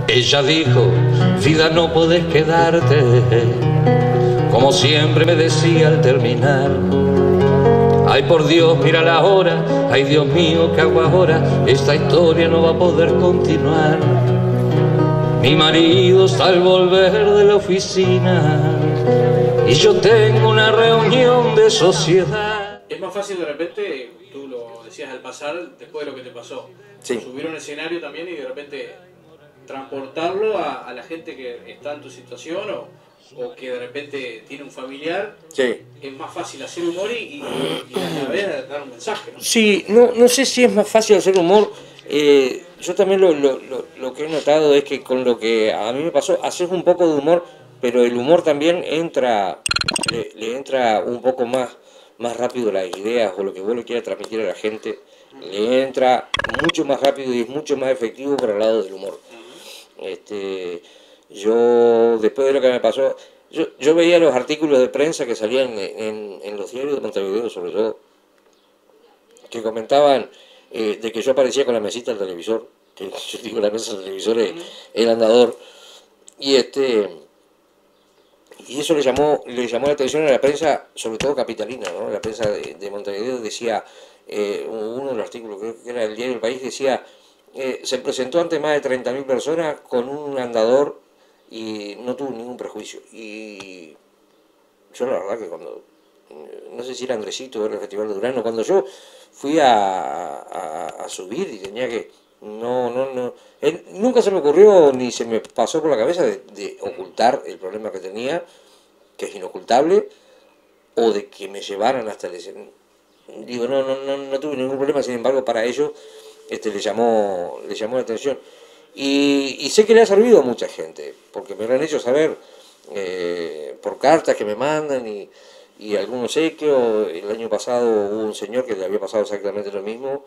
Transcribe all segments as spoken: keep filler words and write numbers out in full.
Ella dijo, vida, no podés quedarte, como siempre me decía al terminar. Ay, por Dios, mira la hora, ay, Dios mío, ¿qué hago ahora? Esta historia no va a poder continuar. Mi marido está al volver de la oficina y yo tengo una reunión de sociedad. Es más fácil de repente, tú lo decías al pasar, después de lo que te pasó, sí. subir un escenario también y de repente transportarlo a, a la gente que está en tu situación o, o que de repente tiene un familiar. Sí. Es más fácil hacer humor y, y, y a la vez dar un mensaje, ¿no? Sí, no, no sé si es más fácil hacer humor. Eh, yo también lo, lo, lo, lo que he notado es que con lo que a mí me pasó, haces un poco de humor, pero el humor también entra, le, le entra un poco más, más rápido las ideas o lo que vos le quieras transmitir a la gente, le entra mucho más rápido y es mucho más efectivo por el lado del humor. Este, yo, después de lo que me pasó, yo, yo veía los artículos de prensa que salían en, en, en los diarios de Montevideo, sobre todo, que comentaban eh, de que yo aparecía con la mesita del televisor, que yo digo, la mesa del televisor es el andador, y este y eso le llamó le llamó la atención a la prensa, sobre todo capitalina, ¿no? La prensa de, de Montevideo decía, eh, uno de los artículos, creo que era el diario El País, decía, eh, se presentó ante más de treinta mil personas con un andador y no tuvo ningún prejuicio. Y yo la verdad que cuando, no sé si era Andresito o era el Festival de Durano, cuando yo fui a, a, a subir y tenía que, no, no, no, él, nunca se me ocurrió ni se me pasó por la cabeza de, de ocultar el problema que tenía, que es inocultable, o de que me llevaran hasta el escenario. Digo, no, no, no, no tuve ningún problema, sin embargo para ellos este, le, llamó, le llamó la atención. Y, y sé que le ha servido a mucha gente, porque me lo han hecho saber eh, por cartas que me mandan y, y algunos hechos. El año pasado hubo un señor que le había pasado exactamente lo mismo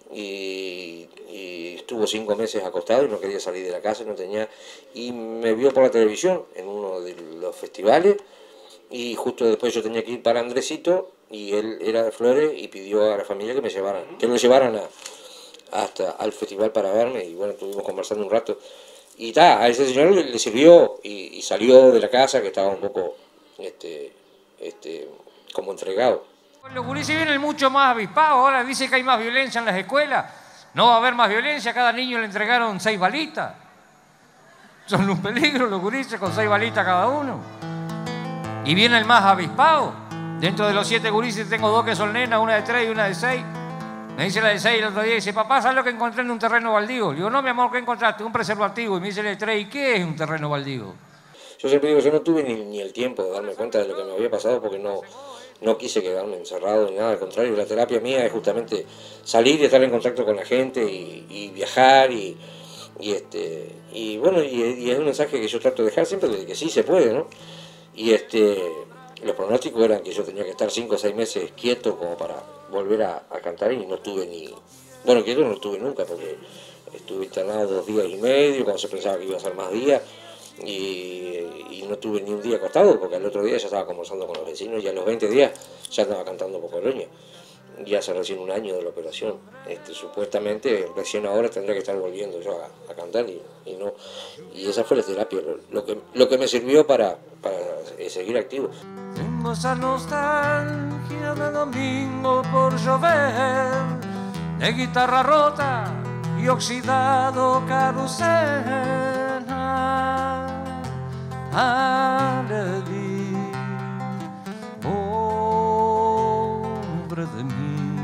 y, y estuvo cinco meses acostado y no quería salir de la casa, no tenía, y me vio por la televisión en uno de los festivales y justo después yo tenía que ir para Andresito y él era de Flores y pidió a la familia que me llevaran, que lo llevaran a, hasta al festival para verme y bueno, estuvimos conversando un rato y ta, a ese señor le, le sirvió y, y salió de la casa que estaba un poco este, este, como entregado. Los gurises vienen mucho más avispados, ahora dice que hay más violencia en las escuelas, no va a haber más violencia, a cada niño le entregaron seis balitas, son un peligro los gurises con seis balitas cada uno, y viene el más avispado, dentro de los siete gurises tengo dos que son nenas, una de tres y una de seis, me dice la de seis el otro día, dice, papá, ¿sabes lo que encontré en un terreno baldío? Le digo, no mi amor, ¿qué encontraste? Un preservativo, y me dice la de tres, ¿y qué es un terreno baldío? Yo siempre digo, yo no tuve ni, ni el tiempo de darme cuenta de lo que me había pasado porque no, no quise quedarme encerrado ni nada, al contrario, la terapia mía es justamente salir y estar en contacto con la gente y, y viajar y, y este y bueno, y, y es un mensaje que yo trato de dejar siempre de que sí se puede, ¿no? Y este los pronósticos eran que yo tenía que estar cinco o seis meses quieto como para volver a, a cantar y no tuve ni, bueno, quieto no estuve nunca porque estuve internado dos días y medio cuando se pensaba que iba a ser más días. Y, y no tuve ni un día acostado porque al otro día ya estaba conversando con los vecinos y a los veinte días ya estaba cantando por Colonia y hace recién un año de la operación. Este, supuestamente recién ahora tendría que estar volviendo yo a, a cantar y, y no, y esa fue la terapia, lo, lo, que, lo que me sirvió para, para seguir activo. Tengo esa nostalgia de domingo por llover, de guitarra rota y oxidado carrusel. Aleví, pobre de mí.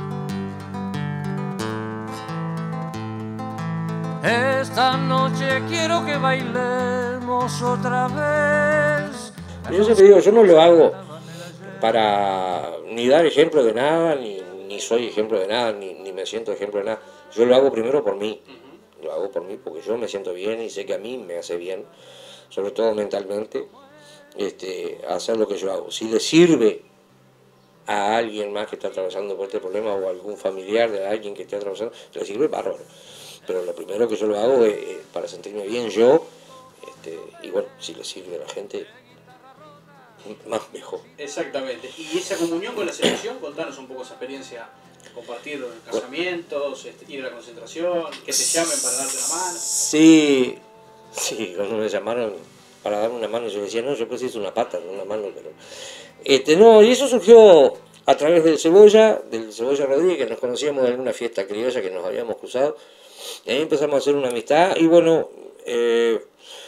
Esta noche quiero que bailemos otra vez. Yo siempre digo, yo no lo hago para ni dar ejemplo de nada, ni, ni soy ejemplo de nada, ni, ni me siento ejemplo de nada. Yo lo hago primero por mí, lo hago por mí porque yo me siento bien y sé que a mí me hace bien, sobre todo mentalmente, este, hacer lo que yo hago. Si le sirve a alguien más que está atravesando por este problema o a algún familiar de alguien que esté atravesando, le sirve bárbaro. Pero lo primero que yo lo hago es, es para sentirme bien yo, este, y bueno, si le sirve a la gente, más mejor. Exactamente. Y esa comunión con la selección, contanos un poco esa experiencia, compartir casamientos, ir a la concentración, que te llamen para darte la mano. Sí, Sí, cuando me llamaron para darme una mano, yo decía, no, yo preciso una pata, no una mano, pero... Este, no, y eso surgió a través del Cebolla, del Cebolla Rodríguez, que nos conocíamos de alguna fiesta criolla que nos habíamos cruzado, y ahí empezamos a hacer una amistad, y bueno, eh,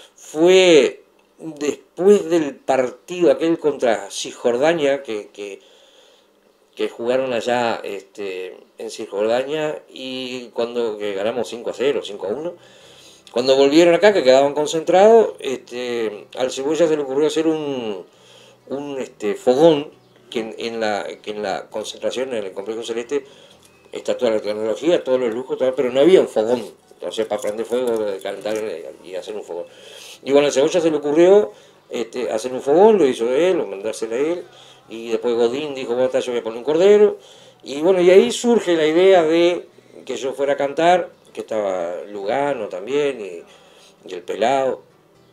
fue después del partido aquel contra Cisjordania, que, que, que jugaron allá este, en Cisjordania, y cuando que ganamos cinco a cero, cinco a uno, cuando volvieron acá, que quedaban concentrados, este, al Cebolla se le ocurrió hacer un, un este, fogón, que en, en la, que en la concentración, en el Complejo Celeste, está toda la tecnología, todos los lujos, todo, pero no había un fogón, o sea, para prender fuego, calentar y hacer un fogón. Y bueno, al Cebolla se le ocurrió este, hacer un fogón, lo hizo él, lo mandárselo a él, y después Godín dijo, bueno, yo voy a poner un cordero, y bueno, y ahí surge la idea de que yo fuera a cantar, que estaba Lugano también, y, y el Pelado,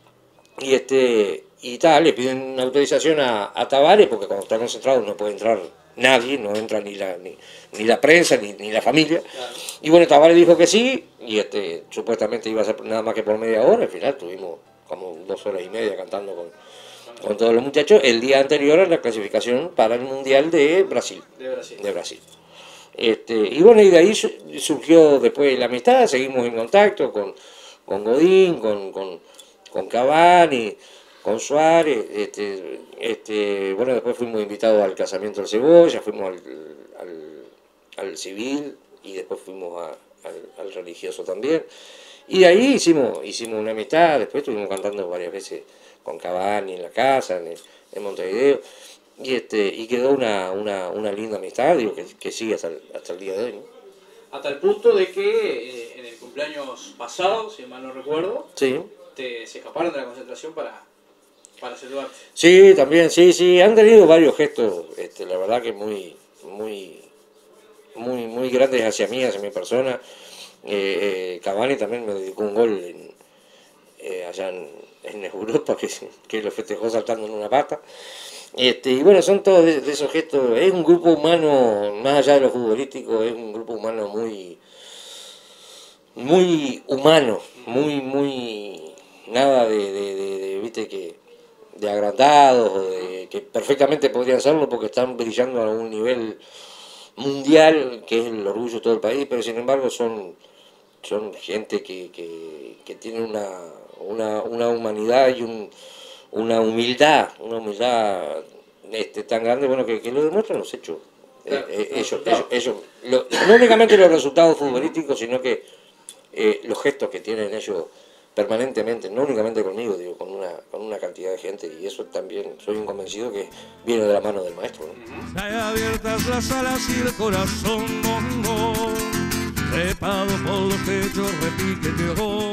y este y tal, le piden una autorización a, a Tavares, porque cuando está concentrado no puede entrar nadie, no entra ni la ni, ni la prensa, ni, ni la familia, claro. Y bueno, Tavares dijo que sí, y este supuestamente iba a ser nada más que por media hora, al final tuvimos como dos horas y media cantando con, con todos los muchachos, el día anterior a la clasificación para el Mundial de Brasil. De Brasil. De Brasil. Este, y bueno, y de ahí surgió después la amistad, seguimos en contacto con, con Godín, con, con, con Cavani, con Suárez, este, este, bueno, después fuimos invitados al casamiento del Cebolla, fuimos al, al, al civil y después fuimos a, al, al religioso también. Y de ahí hicimos, hicimos una amistad, después estuvimos cantando varias veces con Cavani en la casa, en, en Montevideo. Y este y quedó una, una, una linda amistad, digo, que, que sigue hasta el, hasta el día de hoy, ¿no? Hasta el punto de que eh, en el cumpleaños pasado, si mal no recuerdo, sí. te, se escaparon de la concentración para, para saludarte. Sí, también, sí, sí, han tenido varios gestos, este, la verdad que muy, muy, muy, muy grandes hacia mí, hacia mi persona. Eh, eh, Cavani también me dedicó un gol en, eh, allá en, en Europa, que, que lo festejó saltando en una pata. Este, y bueno, son todos de, de esos gestos. Es un grupo humano, más allá de lo futbolístico, es un grupo humano muy, muy humano, muy, muy, nada de, de, de, de viste, que de agrandados, o de, que perfectamente podrían serlo porque están brillando a un nivel mundial, que es el orgullo de todo el país, pero sin embargo son, son gente que, que, que tiene una, una, una humanidad y un una humildad, una humildad este, tan grande, bueno, que, que lo demuestran los hechos. Claro, eh, eh, ellos, ellos, ellos lo, no únicamente los resultados futbolísticos, sino que eh, los gestos que tienen ellos permanentemente, no únicamente conmigo, digo, con una, con una cantidad de gente, y eso también soy un convencido que viene de la mano del maestro, ¿no? Hay abiertas las alas y el corazón mongo, trepado por los techos repiqueteó.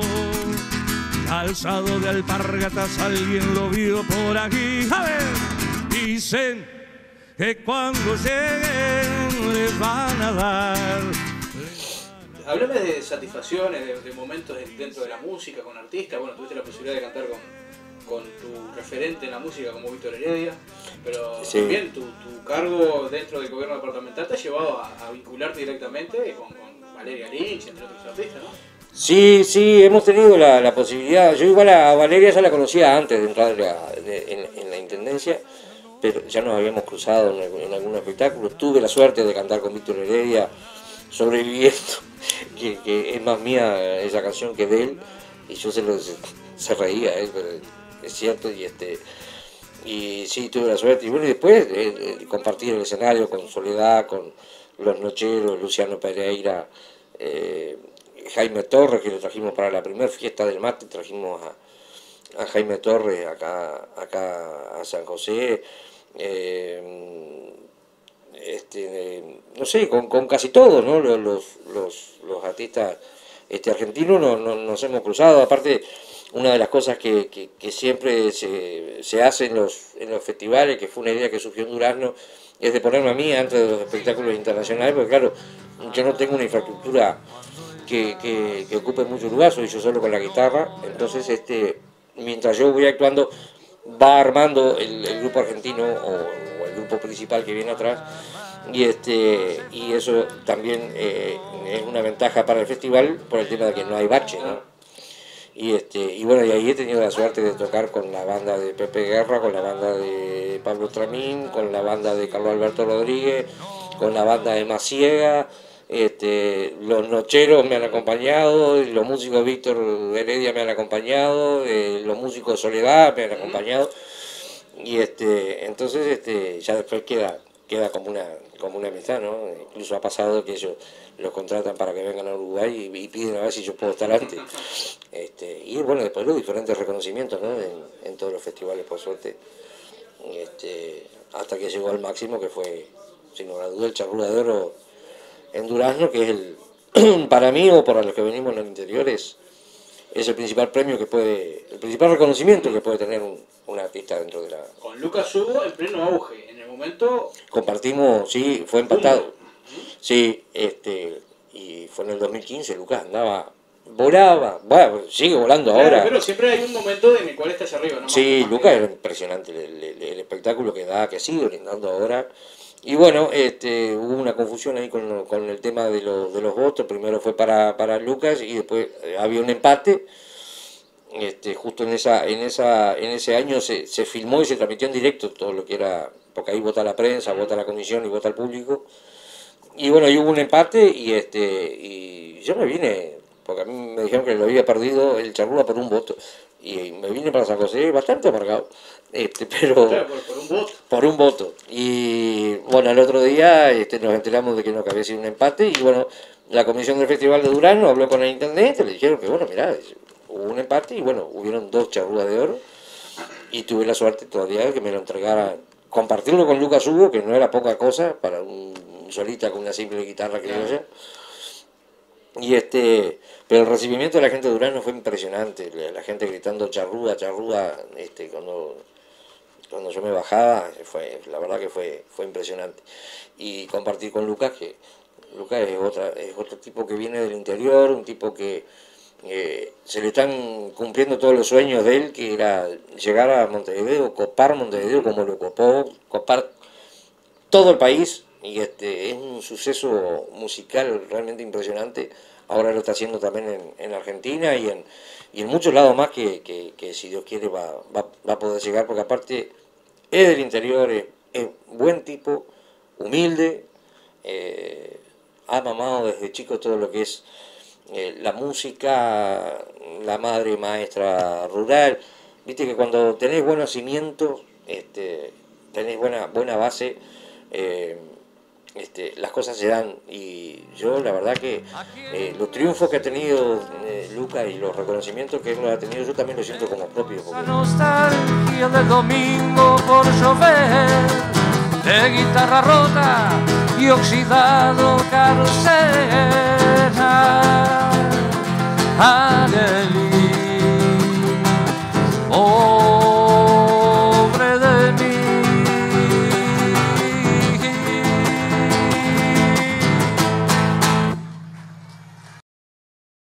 Calzado de alpargatas, alguien lo vio por aquí. A ver, dicen que cuando lleguen les van a dar. Háblame de satisfacciones, de, de momentos dentro de la música, con artistas. Bueno, tuviste la posibilidad de cantar con, con tu referente en la música como Víctor Heredia, pero sí. También tu, tu cargo dentro del gobierno departamental te ha llevado a, a vincularte directamente con, con Valeria Lynch, entre otros artistas, ¿no? Sí, sí, hemos tenido la, la posibilidad. Yo igual a Valeria ya la conocía antes de entrar la, de, en, en la intendencia, pero ya nos habíamos cruzado en, en algún espectáculo. Tuve la suerte de cantar con Víctor Heredia, Sobreviviendo, que, que es más mía esa canción que de él, y yo se, lo, se, se reía, ¿eh? Pero es cierto, y este y sí, tuve la suerte. Y bueno, y después eh, eh, compartir el escenario con Soledad, con Los Nocheros, Luciano Pereira, eh, Jaime Torres, que lo trajimos para la primera fiesta del mate, trajimos a, a Jaime Torres acá, acá a San José, eh, este, eh, no sé, con, con casi todos, ¿no? los, los, los artistas este, argentinos no, no, nos hemos cruzado. Aparte, una de las cosas que, que, que siempre se, se hace en los, en los festivales, que fue una idea que surgió en Durazno, es de ponerme a mí antes de los espectáculos internacionales, porque claro, yo no tengo una infraestructura Que, que, que ocupe mucho lugar, soy yo solo con la guitarra, entonces este, mientras yo voy actuando va armando el, el grupo argentino o, o el grupo principal que viene atrás, y este y eso también eh, es una ventaja para el festival por el tema de que no hay bache, ¿no? Y, este, y bueno, y ahí he tenido la suerte de tocar con la banda de Pepe Guerra, con la banda de Pablo Tramín, con la banda de Carlos Alberto Rodríguez, con la banda de Maciega, este, los Nocheros me han acompañado, los músicos de Víctor Heredia me han acompañado, eh, los músicos de Soledad me han acompañado, y este, entonces este, ya después queda, queda como una, como una amistad, ¿no? Incluso ha pasado que ellos los contratan para que vengan a Uruguay y, y piden a ver si yo puedo estar antes. Este, y bueno, después los diferentes reconocimientos, ¿no? en, en todos los festivales, por suerte, este, hasta que llegó al máximo, que fue, sin lugar a duda, el Charrúa de Oro en Durazno, que es el, para mí o para los que venimos en el interior, es, es el principal premio que puede, el principal reconocimiento que puede tener un, un artista dentro de la... Con Lucas Hugo en pleno auge, en el momento... Compartimos, sí, fue empatado. Sí, este, y fue en el dos mil quince, Lucas andaba, volaba, bueno, sigue volando claro, ahora. Pero siempre hay un momento en el cual estás arriba, ¿no? Sí, más, Lucas era impresionante el, el, el espectáculo que da, que sigue brindando ahora. Y bueno, este, hubo una confusión ahí con, con el tema de, lo, de los votos. Primero fue para, para Lucas y después había un empate. Este, justo en esa, en esa, en ese año se, se filmó y se transmitió en directo todo lo que era, porque ahí vota la prensa, vota la comisión y vota el público. Y bueno, ahí hubo un empate y este y yo me vine, porque a mí me dijeron que lo había perdido el Charrúa por un voto. Y me vine para San José bastante amargado, este, pero claro, por, por un voto. Por un voto. Y bueno, el otro día este, nos enteramos de que no había sido un empate y bueno, la comisión del Festival de Durazno habló con el intendente, le dijeron que bueno, mirá, hubo un empate y bueno, hubieron dos Charrúas de Oro y tuve la suerte todavía de que me lo entregara, compartirlo con Lucas Hugo, que no era poca cosa para un solista con una simple guitarra criolla. Y este, pero el recibimiento de la gente de Durazno fue impresionante, la gente gritando charrúa, charrúa, este, cuando, cuando yo me bajaba, fue, la verdad que fue, fue impresionante. Y compartir con Lucas, que Lucas es, otra, es otro tipo que viene del interior, un tipo que eh, se le están cumpliendo todos los sueños de él, que era llegar a Montevideo, copar Montevideo como lo copó, copar todo el país. Y este es un suceso musical realmente impresionante. Ahora lo está haciendo también en, en Argentina y en, y en muchos lados más que, que, que si Dios quiere va, va, va a poder llegar, porque aparte es del interior, es, es buen tipo, humilde, eh, ha mamado desde chico todo lo que es eh, la música, la madre maestra rural. Viste que cuando tenés buenos cimientos, este, tenés buena, buena base, eh, Este, las cosas se dan. Y yo la verdad que eh, los triunfos que ha tenido eh, Lucas y los reconocimientos que él ha tenido, yo también lo siento como propio, porque... Esa nostalgia del domingo por llover, de guitarra rota y oxidado carrocera.